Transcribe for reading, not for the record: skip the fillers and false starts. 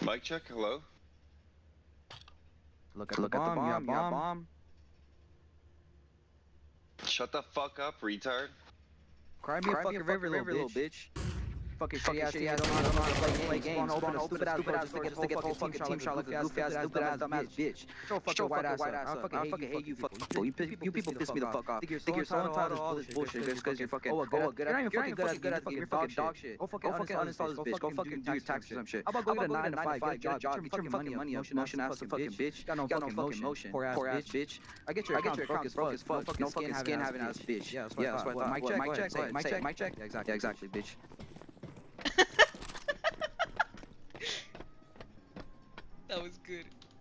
Mic check, hello? Look at the bomb, you have bomb. Shut the fuck up, retard. Cry me a fucking river, little bitch. Fucking shitty ass, don't know how to play games. Open a stupid ass door just to get the whole fucking team shot like a goofy ass, dumbass bitch. Show fucking white ass up. I fucking hate you people. You people piss me the fuck off. Think you're so entitled to all this bullshit just because you're fucking, you're not even fucking good at fucking dog shit. Go fucking uninstall this bitch. Go fucking do your taxes or some shit. How about go get a 9 to 5, get a job, get your fucking money up. Motion ass fucking bitch. Got no fucking motion. Poor ass bitch. I get your account broke as fuck. No fucking skin having ass bitch. Yeah, that's what I thought. Mic check. Yeah, exactly, bitch.